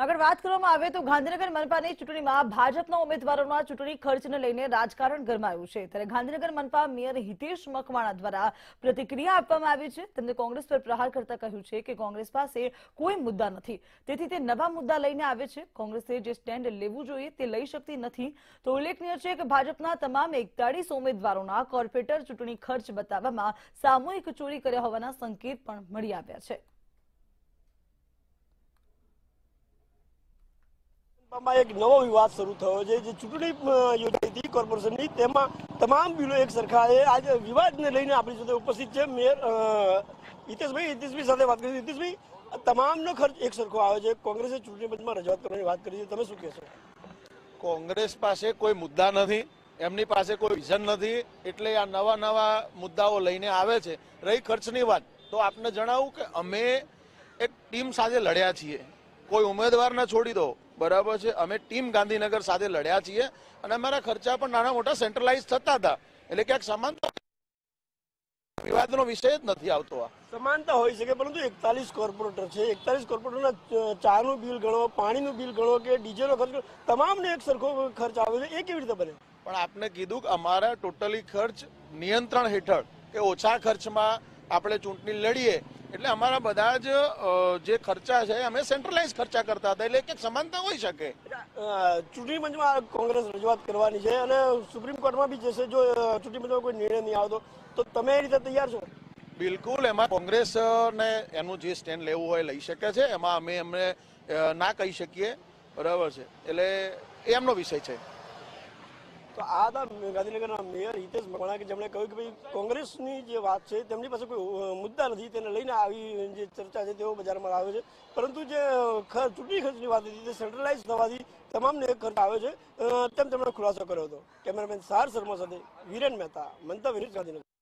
આગળ વાત કરવામાં આવે તો ગાંધીનગર મનપાની ચૂંટણીમાં ભાજપના ઉમેદવારોના ચૂંટણી ખર્ચને લઈને રાજકારણ ગરમાયું છે। ત્યારે ગાંધીનગર મનપા મેયર હિતેશ મકવાણા દ્વારા પ્રતિક્રિયા આપવામાં આવી છે। તેમણે કોંગ્રેસ પર પ્રહાર કરતા કહ્યું છે કે કોંગ્રેસ પાસે કોઈ મુદ્દા નથી, તેથી તે નવા મુદ્દા લઈને આવે છે। કોંગ્રેસે જે સ્ટેન્ડ લેવું જોઈએ તે લઈ શકતી નથી। તો ઉલ્લેખનીય છે કે ભાજપના તમામ 41 ઉમેદવારોના કોર્પોરેટર ચૂંટણી ખર્ચ બતાવવામાં સામૂહિક ચોરી કર્યા હોવાના સંકેત પણ મળી આવ્યા છે। एक नવો विवाद शुरू થયો છે। જે ચૂંટણી યોજાઈ હતી કોર્પોરેશનની તેમાં તમામ બિલો એક સરખા છે। આજે વિવાદને લઈને આપણી સાથે ઉપસ્થિત છે મેયર હિતેશભાઈ સાથે વાત કરી। હિતેશભાઈ, તમામનો ખર્ચ એક સરખો આવે છે। કોંગ્રેસે ચૂંટણી પંચમાં રજૂઆત કરવાની વાત કરી છે, તમે શું કહેશો? કોંગ્રેસ પાસે કોઈ મુદ્દા નથી, એમની પાસે કોઈ વિઝન નથી, એટલે આ નવા નવા મુદ્દાઓ લઈને આવે છે। રહી ખર્ચની વાત, તો આપને જણાવું કે અમે એક ટીમ સાથે લડ્યા છીએ, કોઈ ઉમેદવારને છોડી દો, બરાબર છે। અમે ટીમ ગાંધીનગર સાથે લડ્યા છીએ અને અમારા ખર્ચા પણ નાના મોટા સેન્ટ્રલાઇઝ થતા હતા, એટલે ક્યાંક સમાનતા વિવાદનો વિષય જ નથી આવતો। આ સમાનતા હોઈ શકે, પરંતુ 41 કોર્પોરેટર છે। 41 કોર્પોરેટરના ચાનું બિલ ગણો, પાણીનું બિલ ગણો કે ડીઝલનો ખર્ચ ગણો, તમામને એક સરખો ખર્ચ આવે છે, એ કેવી રીતે બને? પણ આપને કીધું કે અમારા ટોટલી ખર્ચ નિયંત્રણ હેઠળ કે ઓછા ખર્ચમાં આપણે ચૂંટણી લડીએ, એટલે અમારા બધા જ જે ખર્ચા છે અમે સેન્ટ્રલાઇઝ ખર્ચા કરતા હતા, એટલે એક સમાનતા હોઈ શકે। ચૂંટણી પંચમાં કોંગ્રેસ રજૂઆત કરવાની છે અને સુપ્રીમ કોર્ટમાં બી જશે જો ચૂંટણી પંચમાં કોઈ નિર્ણય નહીં આવતો, તો તમે એ રીતે તૈયાર છો? બિલકુલ, એમાં કોંગ્રેસને એનું જે સ્ટેન્ડ લેવું હોય લઈ શકે છે, એમાં અમે એમને ના કહી શકીએ, બરાબર છે, એટલે એમનો વિષય છે। તો આ હતા ગાંધીનગરના મેયર હિતેશ મકવાણા કે જેમણે કહ્યું કે ભાઈ કોંગ્રેસની જે વાત છે તેમની પાસે કોઈ મુદ્દા નથી, તેને લઈને આવી જે ચર્ચા છે તેઓ બજારમાં આવે છે, પરંતુ જે ચૂંટણી ખર્ચની વાત હતી તે સેન્ટ્રલાઇઝ થવાથી તમામને ખર્ચ આવે છે, તેમ તેમણે ખુલાસો કર્યો હતો। કેમેરામેન સાર શર્મા સાથે વિરેન મહેતા, મંતવ્ય ન્યૂઝ, ગાંધીનગર।